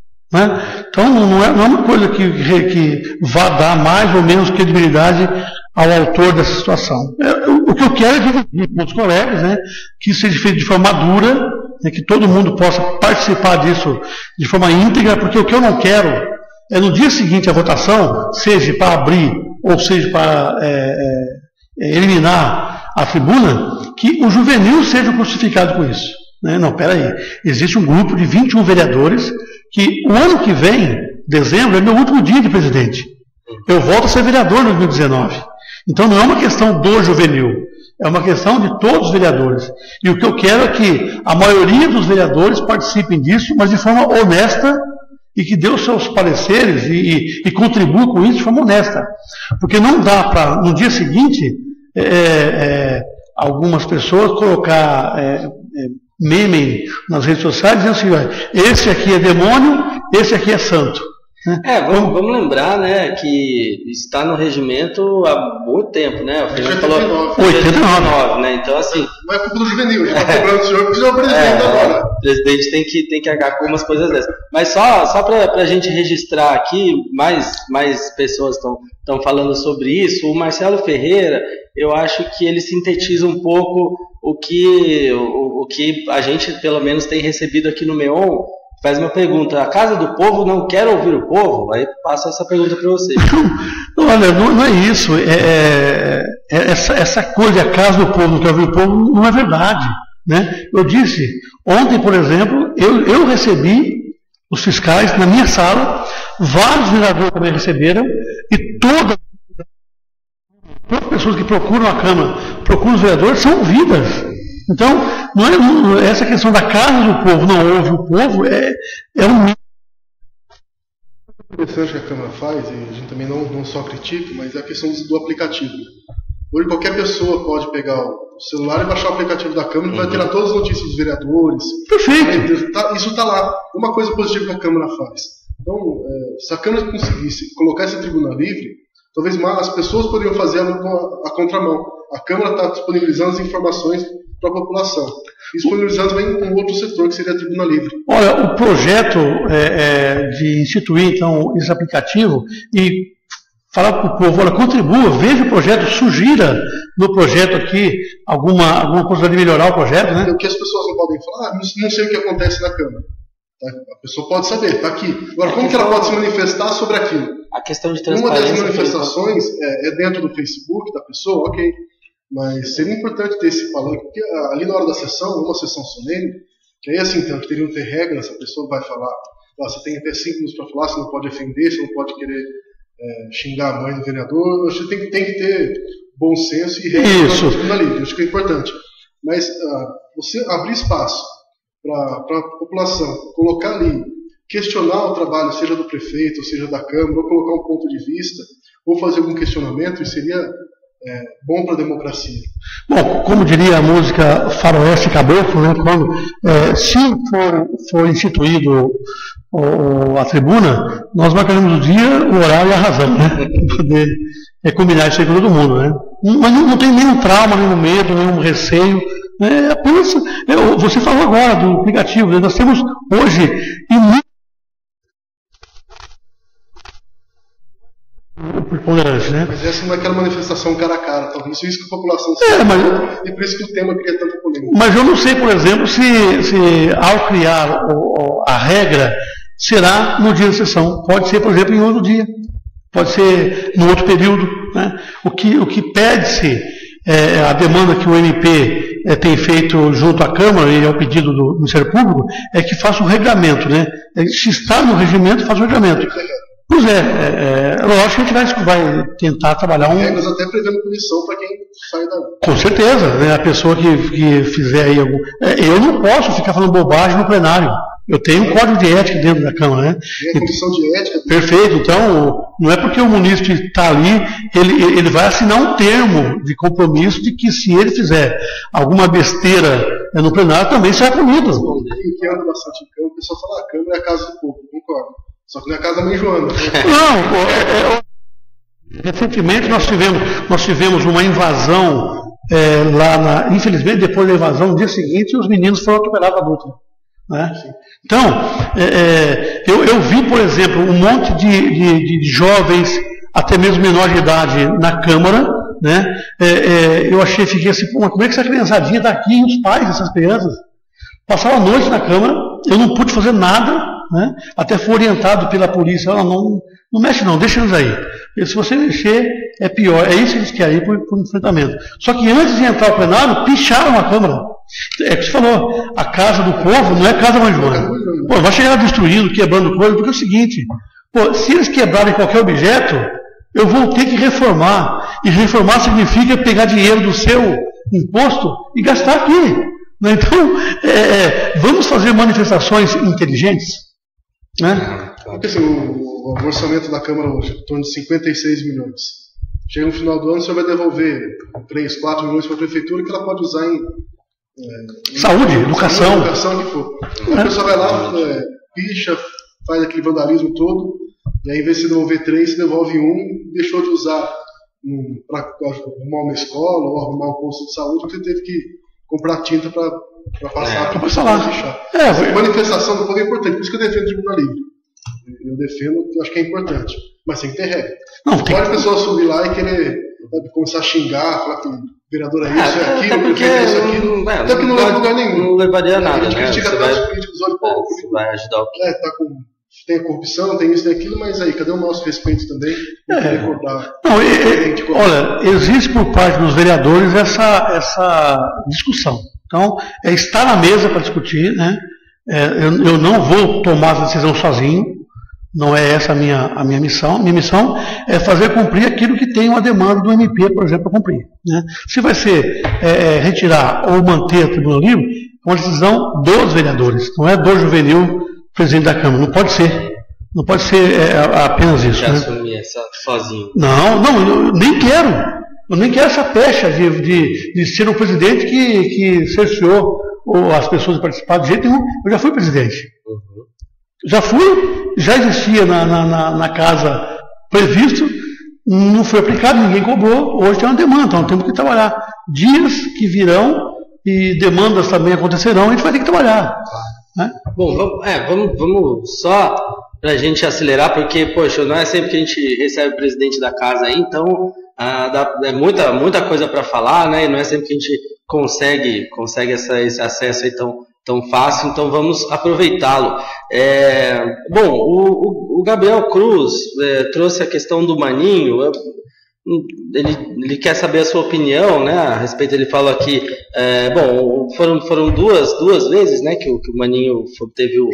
né? Então não é, não é uma coisa que, que, que vá dar mais ou menos credibilidade ao autor dessa situação. É, o que eu quero é dividir com os colegas, né, que isso seja feito de forma madura, né, que todo mundo possa participar disso de forma íntegra, porque o que eu não quero é no dia seguinte à votação, seja para abrir ou seja para é, é, eliminar a tribuna, que o juvenil seja crucificado com isso. Né? Não, peraí. Existe um grupo de vinte e um vereadores que o ano que vem, dezembro, é meu último dia de presidente. Eu volto a ser vereador em dois mil e dezenove. Então não é uma questão do juvenil, é uma questão de todos os vereadores. E o que eu quero é que a maioria dos vereadores participem disso, mas de forma honesta e que dê os seus pareceres e, e, e contribua com isso de forma honesta. Porque não dá para, no dia seguinte, é, é, algumas pessoas colocar é, é, meme nas redes sociais dizendo assim, olha, esse aqui é demônio, esse aqui é santo. É, vamos, vamos lembrar, né, que está no regimento há muito tempo, né? O Fernando falou oitenta e nove, né? Então, assim. Não é culpa do juvenil, já está cobrando o senhor, porque o senhor é o presidente é, agora. O presidente tem que, tem que arcar com umas coisas dessas. Mas só, só para a gente registrar aqui, mais, mais pessoas estão falando sobre isso. O Marcelo Ferreira, eu acho que ele sintetiza um pouco o que, o, o que a gente, pelo menos, tem recebido aqui no MEON. Faz uma pergunta, a Casa do Povo não quer ouvir o povo? Aí passa essa pergunta para você. Olha, não, não é isso. É, é, é, essa, essa coisa de a Casa do Povo não quer ouvir o povo não é verdade. Né? Eu disse, ontem, por exemplo, eu, eu recebi os fiscais na minha sala, vários vereadores também receberam, e todas, todas as pessoas que procuram a Câmara, procuram os vereadores, são ouvidas. Então, não é, não, essa questão da Casa do Povo não ouve o povo, é, é um mito. O interessante que a Câmara faz, e a gente também não, não só critica, mas é a questão do aplicativo. Hoje qualquer pessoa pode pegar o celular e baixar o aplicativo da Câmara e uhum. vai ter lá todas as notícias dos vereadores. Perfeito. Tá, isso está lá. Uma coisa positiva que a Câmara faz. Então, é, se a Câmara conseguisse colocar essa tribuna livre, talvez mais, as pessoas poderiam fazer a, a, a contramão. A Câmara está disponibilizando as informações para a população. Disponibilizando vem um outro setor, que seria a tribuna livre. Olha, o projeto é, é, de instituir, então, esse aplicativo e falar para o povo, olha, contribua, veja o projeto, sugira no projeto aqui alguma, alguma coisa de melhorar o projeto, né? O que as pessoas não podem falar, ah, não, não sei o que acontece na Câmara. Tá? A pessoa pode saber, está aqui. Agora, como que ela pode se manifestar sobre aquilo? A questão de transparência. Uma das manifestações é, é dentro do Facebook da pessoa, ok. Mas seria importante ter esse palanque, porque ali na hora da sessão, uma sessão solene, que aí assim, então, que teriam que ter regras, a pessoa vai falar, ah, você tem até cinco minutos para falar, você não pode ofender, você não pode querer é, xingar a mãe do vereador, você tem, tem que ter bom senso e regras na livre, acho que é importante. Mas ah, você abrir espaço para a população, colocar ali, questionar o trabalho, seja do prefeito, ou seja da Câmara, ou colocar um ponto de vista, ou fazer algum questionamento, isso seria é, bom para a democracia. Bom, como diria a música Faroeste Caboclo, né, quando, é, se for, for instituído o, a tribuna, nós marcaremos o dia, o horário e a razão, né, para poder é, combinar isso aí com todo mundo. Né? Mas não, não tem nenhum trauma, nenhum medo, nenhum receio, É apenas, eu, você falou agora do aplicativo, né? Nós temos hoje inúmeros né? Mas essa não é aquela manifestação cara a cara, talvez isso que a população é, sabe, mas, e por isso que o tema cria tanta polêmica. Mas eu não sei, por exemplo, se, se ao criar o, a regra será no dia da sessão. Pode ser, por exemplo, em outro dia. Pode ser no outro período. Né? O que, o que pede-se, é, a demanda que o M P é, tem feito junto à Câmara, e ao pedido do Ministério Público, é que faça um regulamento. Né? Se está no regimento, faça o regulamento. Pois é, é, é lógico que a gente vai, vai tentar trabalhar um... Regras até prevendo punição para quem sai da... Com certeza, né? A pessoa que, que fizer aí algum... Eu não posso ficar falando bobagem no plenário. Eu tenho um código de ética dentro da Câmara, né? Tem a comissão de ética... Perfeito, então não é porque o munícipe está ali, ele, ele vai assinar um termo de compromisso de que se ele fizer alguma besteira no plenário, também será punido. Que anda bastante em Câmara, o pessoal fala, a Câmara é a casa do povo, concordo. Só que não é a casa da mãe Joana. Né? Não, é, é, recentemente nós tivemos, nós tivemos uma invasão é, lá na. Infelizmente, depois da invasão, no dia seguinte, os meninos foram atropelados à luta. Né? Então, é, é, eu, eu vi, por exemplo, um monte de, de, de jovens, até mesmo menor de idade, na Câmara. Né? É, é, eu achei, fiquei assim, pô, mas como é que essa criançadinha está aqui, e os pais dessas crianças? Passaram a noite na Câmara, eu não pude fazer nada. Né? Até fui orientado pela polícia, ela não, não mexe não, deixa eles aí. E se você mexer, é pior. É isso que eles querem ir para o enfrentamento. Só que antes de entrar ao plenário, picharam a Câmara. É o que você falou, a casa do povo não é casa Mãe Joana. Pô, vai chegar destruindo, quebrando coisa, porque é o seguinte, pô, se eles quebrarem qualquer objeto, eu vou ter que reformar. E reformar significa pegar dinheiro do seu imposto e gastar aqui. Então, é, vamos fazer manifestações inteligentes. Né? Porque assim, o, o orçamento da Câmara hoje é em torno de cinquenta e seis milhões. Chega no final do ano, você vai devolver três, quatro milhões para a Prefeitura que ela pode usar em... É, saúde, em, educação. Saúde, educação, o que for. Então, a pessoa vai lá, é, picha, faz aquele vandalismo todo, e aí, em vez de você devolver três, você devolve um, deixou de usar um, para arrumar uma escola ou arrumar um posto de saúde, porque você teve que comprar tinta para... para passar é, para falar. É, a manifestação do povo é importante, por isso que eu defendo o tribunal livre. Eu defendo, eu acho que é importante, mas tem que ter regra. Não, não tem pode a pessoa subir lá e querer sabe, começar a xingar, falar que o vereador é isso, é, é aquilo, porque é isso, aquilo. Não, até porque não leva a lugar nenhum. Não levaria a nada. A gente né? critica até os políticos hoje, é, você vai ajudar o quê? É, tá com, tem a corrupção, tem isso, tem aquilo, mas aí, cadê o nosso respeito também? É. Recordar. Não, e, e, olha, existe por parte dos vereadores essa, essa discussão. Então, é estar na mesa para discutir, né? É, eu, eu não vou tomar essa decisão sozinho, não é essa a minha, a minha missão. Minha missão é fazer cumprir aquilo que tem uma demanda do M P, por exemplo, para cumprir. Né? Se vai ser é, retirar ou manter a Tribuna Livre, é uma decisão dos vereadores, não é do Juvenil, presidente da Câmara. Não pode ser. Não pode ser é, apenas isso. Já né? assumir essa sozinho. Não, não, eu nem quero. Eu nem quero essa pecha de, de, de ser um presidente que, que cerceou as pessoas de participar de jeito nenhum. Eu já fui presidente. Uhum. Já fui, já existia na, na, na casa previsto, não foi aplicado, ninguém cobrou. Hoje tem uma demanda, então temos que trabalhar. Dias que virão e demandas também acontecerão, a gente vai ter que trabalhar. Né? Bom, vamos, é, vamos, vamos só para a gente acelerar, porque, poxa, não é sempre que a gente recebe o presidente da casa aí, então ah, dá, é muita, muita coisa para falar, né? E não é sempre que a gente consegue, consegue essa, esse acesso aí tão, tão fácil, então vamos aproveitá-lo. É, bom, o, o Gabriel Cruz é, trouxe a questão do Maninho. Eu, Ele, ele quer saber a sua opinião, né, a respeito. Ele fala aqui, é, bom, foram, foram duas, duas vezes, né, que o, que o Maninho teve o,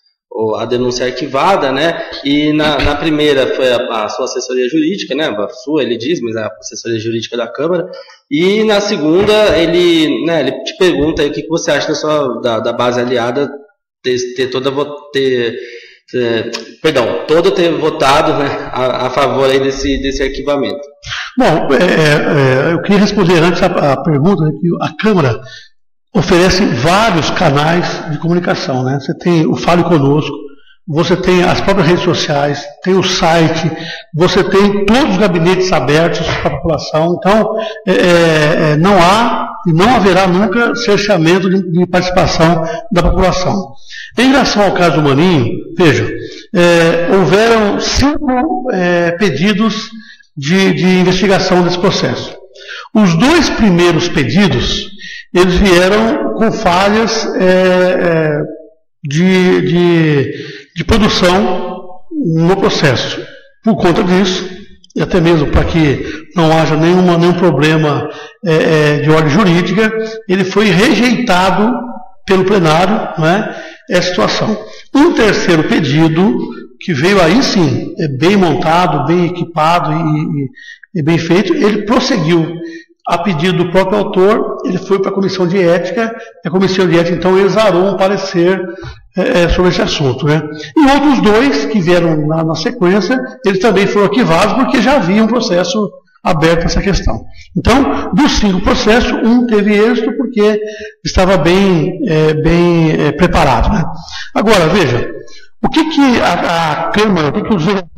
o, a denúncia arquivada, né, e na, na primeira foi a, a sua assessoria jurídica, né, a sua, ele diz, mas a assessoria jurídica da Câmara, e na segunda ele, né, ele te pergunta aí, o que, que você acha da, sua, da, da base aliada ter, ter toda, ter, É, perdão, todo ter votado, né, a, a favor aí desse, desse arquivamento. Bom, é, é, eu queria responder antes a, a pergunta, né, que a Câmara oferece vários canais de comunicação. Né? Você tem o Fale Conosco, você tem as próprias redes sociais, tem o site, você tem todos os gabinetes abertos para a população. Então, é, é, não há e não haverá nunca cerceamento de, de participação da população. Em relação ao caso do Maninho, veja, é, houveram cinco é, pedidos de, de investigação desse processo. Os dois primeiros pedidos, eles vieram com falhas é, é, de, de, de produção no processo. Por conta disso, e até mesmo para que não haja nenhuma, nenhum problema é, é, de ordem jurídica, ele foi rejeitado pelo plenário, né, essa situação. Um terceiro pedido, que veio aí sim, é bem montado, bem equipado e, e, e bem feito, ele prosseguiu. A pedido do próprio autor, ele foi para a comissão de ética, e a comissão de ética então exarou um parecer é, sobre esse assunto, né? E outros dois que vieram na, na sequência, eles também foram arquivados porque já havia um processo aberto a essa questão. Então, dos cinco processos, um teve êxito porque estava bem, é, bem é, preparado, né? Agora, veja, o que, que a, a Câmara, o que, que os vereadores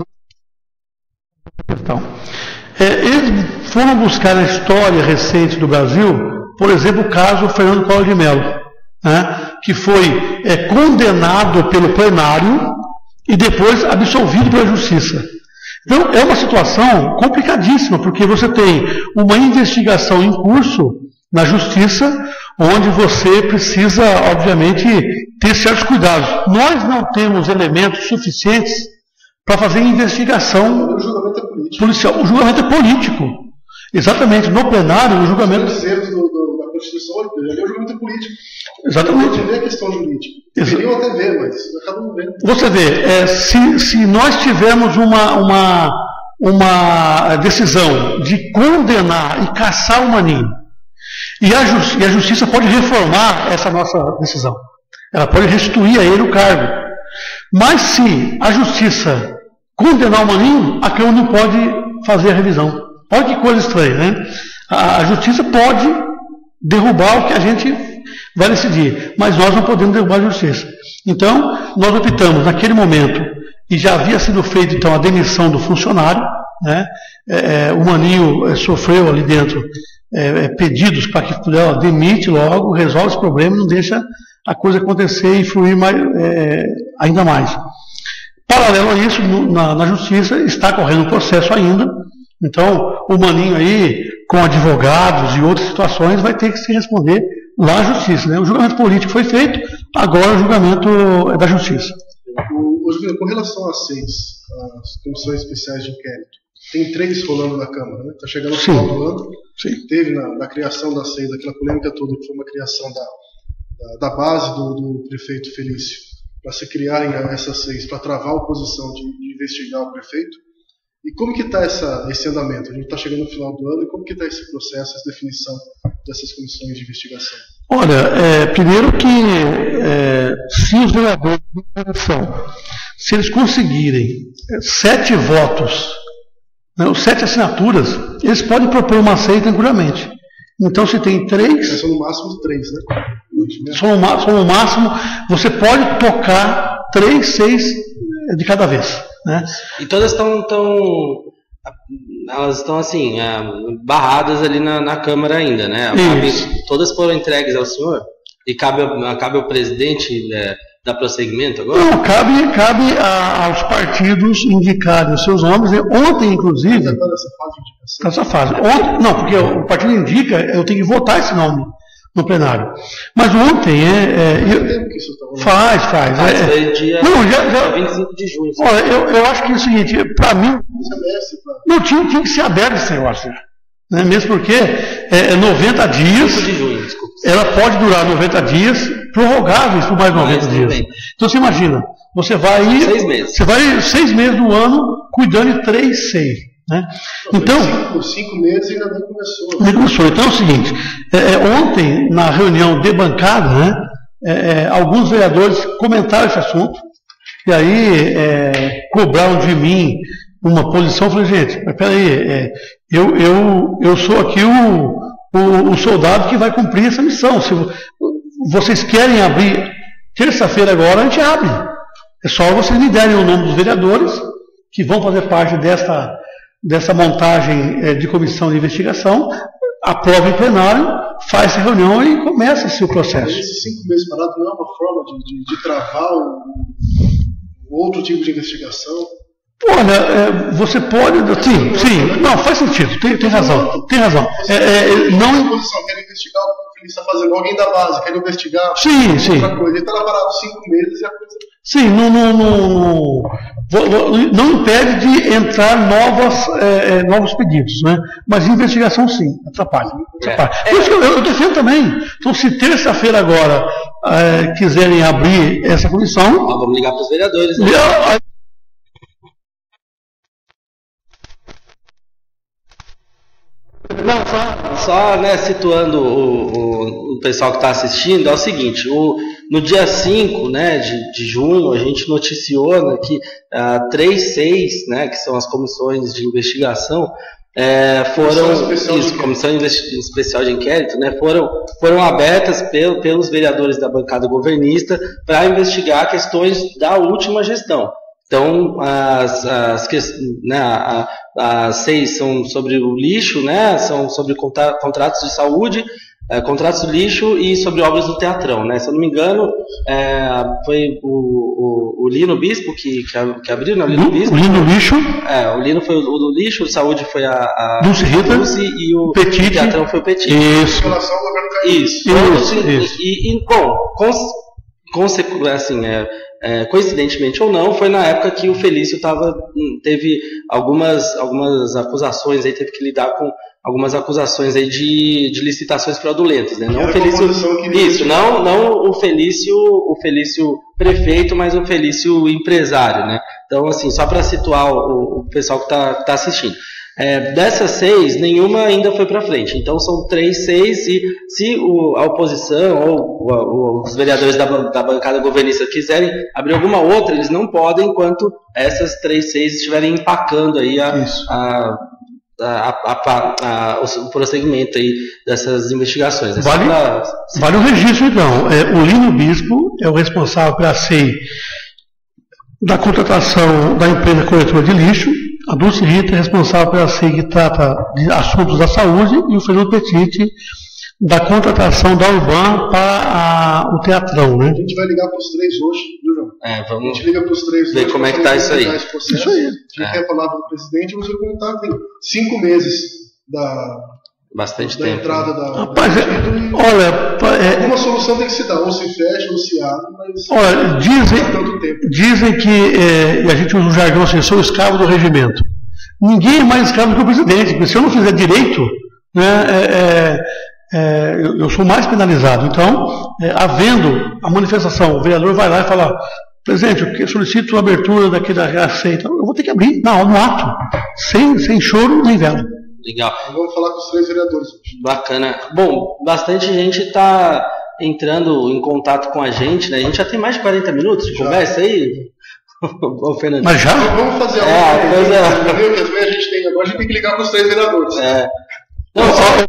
estão? É, eles foram buscar na história recente do Brasil, por exemplo, o caso Fernando Collor de Mello, né, que foi é, condenado pelo plenário e depois absolvido pela justiça. Então, é uma situação complicadíssima, porque você tem uma investigação em curso na justiça, onde você precisa, obviamente, ter certos cuidados. Nós não temos elementos suficientes para fazer investigação o julgamento é político. policial. O julgamento é político. Exatamente. No plenário, o julgamento... Os terceiros do, do, da Constituição, o julgamento é político. Exatamente. Não vê a questão jurídica. Deveriam até ver, mas acabam não vendo. Você vê, é, se, se nós tivermos uma, uma, uma decisão de condenar e caçar o Maninho, e a, e a justiça pode reformar essa nossa decisão. Ela pode restituir a ele o cargo. Mas se a justiça condenar o Maninho, a Câmara não pode fazer a revisão. Olha que coisa estranha, né? A, a justiça pode derrubar o que a gente vai decidir, mas nós não podemos derrubar a justiça. Então, nós optamos naquele momento, e já havia sido feita então a demissão do funcionário, né? É, o Maninho é, sofreu ali dentro é, pedidos para que ó, demite logo, resolve esse problema, não deixa a coisa acontecer e fluir mais, é, ainda mais. Paralelo a isso, no, na, na justiça está correndo um processo ainda. Então, o Maninho aí, com advogados e outras situações, vai ter que se responder lá à justiça, né? O julgamento político foi feito, agora o julgamento é da justiça. O, o, com relação às seis, as comissões especiais de inquérito, tem três rolando na Câmara, né? Está chegando no final do ano. Sim. Teve na, na criação das seis, aquela polêmica toda, que foi uma criação da, da, da base do, do prefeito Felício, para se criarem essas seis, para travar a oposição de, de investigar o prefeito. E como que está esse andamento? A gente está chegando no final do ano, e como que está esse processo, essa definição dessas comissões de investigação? Olha, é, primeiro que é, se os vereadores de investigação, se eles conseguirem é, sete votos, né, ou sete assinaturas, eles podem propor uma C E I tranquilamente. Então, se tem três... São no máximo três, né? São no, são no máximo, você pode tocar três, seis de cada vez. Né? E todas estão tão, elas estão assim, é, barradas ali na, na Câmara ainda, né? Cabe, todas foram entregues ao senhor? E cabe, cabe ao presidente é, dar prosseguimento agora? Não, cabe, cabe a, aos partidos indicarem os seus nomes. Ontem, inclusive... Está nessa fase de indicação? Nessa fase. Ontem, não, porque o partido indica, eu tenho que votar esse nome no plenário. Mas ontem é... é eu, tempo que isso está faz, faz. Ah, é, foi dia, não, já, já, vinte e cinco de junho. Olha, eu, eu acho que é o seguinte, para mim... Não, tinha, tinha que ser aberto esse negócio. Né? Mesmo porque é, é noventa dias... cinco de junho, desculpa. Ela pode durar noventa dias, prorrogáveis por mais noventa dias. Bem. Então você imagina, você vai... Seis meses. Você vai seis meses do ano cuidando de três, seis. Né? Então, por cinco meses ainda não começou. Nem começou. Então é o seguinte, é, ontem, na reunião de bancada, né, é, alguns vereadores comentaram esse assunto, e aí é, cobraram de mim uma posição. Eu falei, gente, mas peraí, é, eu, eu, eu sou aqui o, o, o soldado que vai cumprir essa missão. Se vocês querem abrir terça-feira agora, a gente abre. É só vocês me derem o nome dos vereadores que vão fazer parte dessa... dessa montagem é, de comissão de investigação, aprova em plenário, faz a reunião e começa-se o processo. Esses cinco meses parados não é uma forma de, de, de travar o, o outro tipo de investigação? Olha, é, você pode. Sim, sim, não, faz sentido, tem, tem razão. Tem razão. Você é, é, não oposição quer investigar o que ele está fazendo, alguém da base quer investigar sim, outra sim. coisa. Ele está lá parado cinco meses e a coisa. Sim, não, não, não, não impede de entrar novas, é, novos pedidos, né? Mas investigação sim, atrapalha. atrapalha. É. Por isso que eu, eu defendo também. Então, se terça-feira agora é, quiserem abrir essa comissão. Ah, vamos ligar para os vereadores. Né? Não, só, só né, situando o, o, o pessoal que está assistindo, é o seguinte, o, no dia cinco né, de, de junho, a gente noticiou né, que uh, três, seis, né, que são as comissões de investigação, é, foram, isso, comissão especial de inquérito, né, foram, foram abertas pel, pelos vereadores da bancada governista para investigar questões da última gestão. Então, as, as, né, as seis são sobre o lixo, né, são sobre contra, contratos de saúde, é, contratos de lixo e sobre obras do Teatrão. Né. Se eu não me engano, é, foi o, o, o Lino Bispo que, que, que abriu, né, o Lino Bispo. O Lino Lixo. É, o Lino foi o, o do lixo, o saúde foi a, a Dulce Rita, Dulce e o, Petit, o Teatrão foi o Petit. Isso. Isso. Isso. isso. E, e, bom, cons, consecu, assim, é, É, coincidentemente ou não, foi na época que o Felício tava, teve algumas, algumas acusações, aí teve que lidar com algumas acusações aí de, de licitações fraudulentas, né? Não o Felício, isso, não, não o Felício, o Felício prefeito, mas o Felício empresário, né? Então, assim, só para situar o, o pessoal que está tá assistindo. É, dessas seis, nenhuma ainda foi para frente. Então são três, seis, e se o, a oposição ou o, os vereadores da, da bancada governista quiserem abrir alguma outra, eles não podem enquanto essas três, seis estiverem empacando aí a, a, a, a, a, o prosseguimento aí dessas investigações. É vale, pra... vale o registro, então. É, o Lino Bispo é o responsável pela C E I da contratação da empresa coletora de lixo. A Dulce Rita é responsável pela C I que trata de assuntos da saúde e o Fernando Petit da contratação da Urban para a, o Teatrão, né? A gente vai ligar para os três hoje, viu, João? É, vamos a gente liga para os três ver hoje, como é que está isso aí. Isso aí. A gente é. quer falar para o presidente, você contar, tem cinco meses da, Bastante da tempo, entrada né? da... Rapaz, é, olha... É, alguma solução tem que se dar, ou se fecha, ou se abre, mas... Olha, dizem, tanto tempo. dizem que, é, e a gente usa um jargão assim, sou escravo do regimento. Ninguém é mais escravo que o presidente, porque se eu não fizer direito, né, é, é, eu, eu sou mais penalizado. Então, é, havendo a manifestação, o vereador vai lá e fala, presidente, eu solicito a abertura daquele aceita. Eu vou ter que abrir, não, no ato, sem, sem choro nem vela. Legal. Vamos falar com os três vereadores hoje. Bacana. Bom, bastante gente está entrando em contato com a gente, né? A gente já tem mais de quarenta minutos de já. Conversa aí. Ô, Fernando. Mas já? Então, vamos fazer algo. É, coisa... Entendeu? Que às vezes a gente tem agora, a gente tem que ligar para os três vereadores. É. Não, só...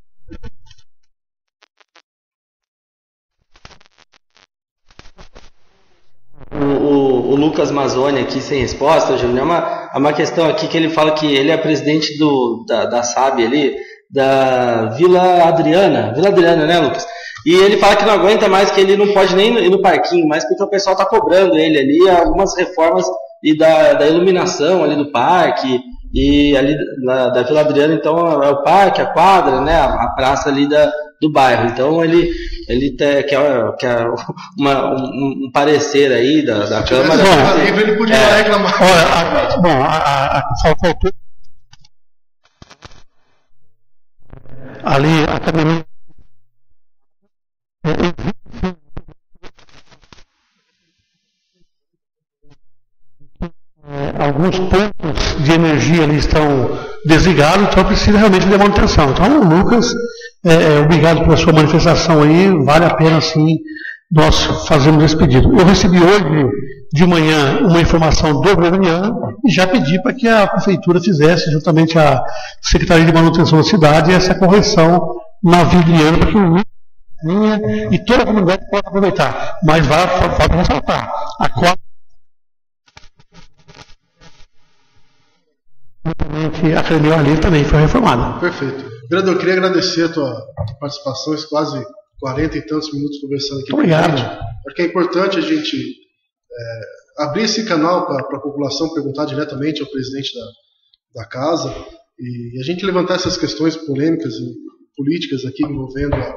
O, o, o Lucas Mazzoni aqui sem resposta, Júnior, é uma, é uma questão aqui que ele fala que ele é presidente do, da, da S A B ali, da Vila Adriana, Vila Adriana, né, Lucas? E ele fala que não aguenta mais, que ele não pode nem ir no parquinho, mas porque o pessoal está cobrando ele ali algumas reformas e da, da iluminação ali do parque, e ali da, da Vila Adriana, então é o parque, a quadra, né, a, a praça ali da, do bairro. Então ele, ele te, quer, quer uma, um, um parecer aí da, da Câmara. Bom, livre, ele podia é, reclamar. Olha, a, bom, a, a, a, só faltou ali a academia. Alguns pontos de energia ali estão desligados, então precisa realmente de manutenção. Então, Lucas, é, obrigado pela sua manifestação aí, vale a pena sim nós fazermos esse pedido. Eu recebi hoje de manhã uma informação do governo e já pedi para que a prefeitura fizesse, juntamente a Secretaria de Manutenção da cidade, essa correção na Vila Adriana, para que o e toda a comunidade pode aproveitar. Mas vai, falta ressaltar. A quadra que a Academia ao Ar Livre também foi reformada. Perfeito. Vereador, eu queria agradecer a tua, a tua participação, esses quase quarenta e tantos minutos conversando aqui. Muito obrigado. Acho que é importante a gente é, abrir esse canal para a população perguntar diretamente ao presidente da, da casa e a gente levantar essas questões polêmicas e políticas aqui envolvendo a,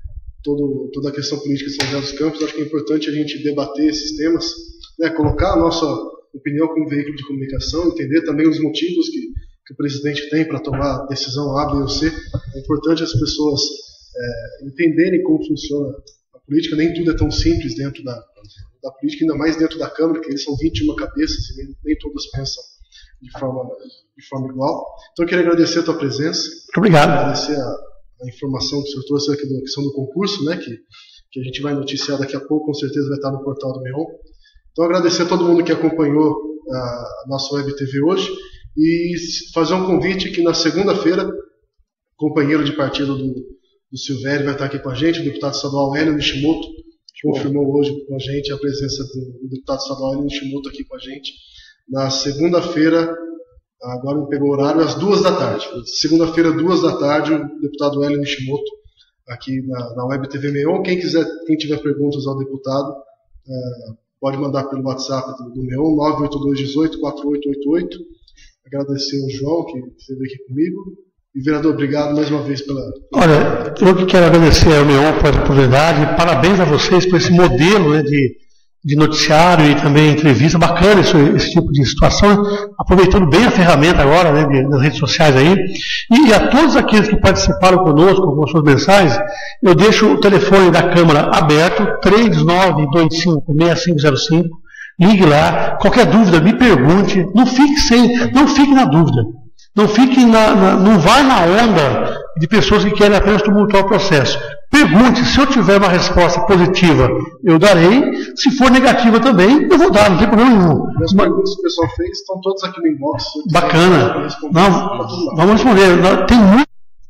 todo, toda a questão política de São José dos Campos. Acho que é importante a gente debater esses temas, né, colocar a nossa opinião como veículo de comunicação, entender também os motivos que, que o presidente tem para tomar decisão A, B ou C. É importante as pessoas é, entenderem como funciona a política. Nem tudo é tão simples dentro da, da política, ainda mais dentro da Câmara, que eles são vinte e uma cabeças e nem, nem todas pensam de forma, de forma igual. Então eu queria agradecer a tua presença. Muito obrigado. Agradecer a, a informação que o senhor trouxe aqui da questão do concurso, né, que, que a gente vai noticiar daqui a pouco, com certeza vai estar no portal do Meon. Então agradecer a todo mundo que acompanhou a, a nossa Web T V hoje e fazer um convite que na segunda-feira, companheiro de partido do, do Silvério vai estar aqui com a gente, o deputado estadual Hélio Nishimoto, confirmou hoje com a gente a presença do, do deputado estadual Hélio Nishimoto aqui com a gente. Na segunda-feira, agora me pegou o horário, às duas da tarde. Segunda-feira, duas da tarde, o deputado Hélio Nishimoto aqui na, na Web T V Meon. Quem quiser, quem tiver perguntas ao deputado, é, pode mandar pelo WhatsApp do, do Meon, nove oito dois um oito quatro oito oito oito. Agradecer ao João, que esteve aqui comigo. E, vereador, obrigado mais uma vez pela... Olha, eu que quero agradecer ao Meon por essa oportunidade. Parabéns a vocês por esse modelo, né, de, de noticiário e também entrevista. Bacana esse, esse tipo de situação. Aproveitando bem a ferramenta agora, né, de, das redes sociais aí. E, e a todos aqueles que participaram conosco com as suas mensagens, eu deixo o telefone da Câmara aberto, três nove dois cinco seis cinco zero cinco. Ligue lá, qualquer dúvida, me pergunte, não fique sem, não fique na dúvida, não fique na, na, não vai na onda de pessoas que querem apenas tumultuar o processo. Pergunte, se eu tiver uma resposta positiva, eu darei, se for negativa também, eu vou dar, não tem problema nenhum. As perguntas que o pessoal fez estão todas aqui no inbox. Bacana, não, vamos responder, tem muito.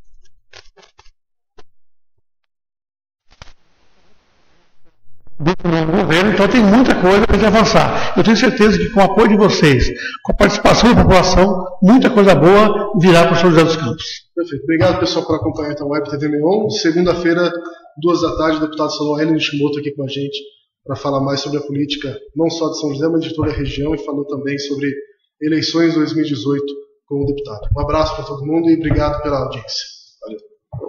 Dentro do governo, então tem muita coisa para a gente avançar. Eu tenho certeza que com o apoio de vocês, com a participação da população, muita coisa boa virá para o São José dos Campos. Perfeito. Obrigado, pessoal, por acompanhar então, a Web T V Meon. Segunda-feira, duas da tarde, o deputado estadual Hélio Nishimoto aqui com a gente para falar mais sobre a política, não só de São José, mas de toda a região, e falou também sobre eleições dois mil e dezoito como deputado. Um abraço para todo mundo e obrigado pela audiência. Valeu.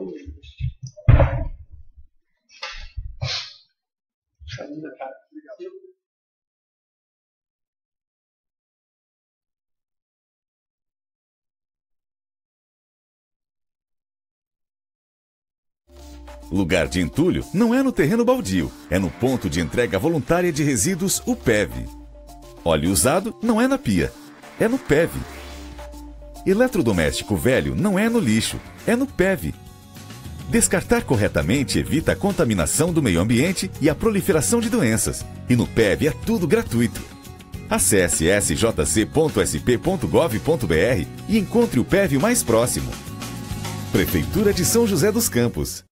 Lugar de entulho não é no terreno baldio, é no ponto de entrega voluntária de resíduos, o P E V. Óleo usado não é na pia, é no P E V. Eletrodoméstico velho não é no lixo, é no P E V. Descartar corretamente evita a contaminação do meio ambiente e a proliferação de doenças. E no P E V é tudo gratuito. Acesse s j c ponto s p ponto gov ponto b r e encontre o P E V mais próximo. Prefeitura de São José dos Campos.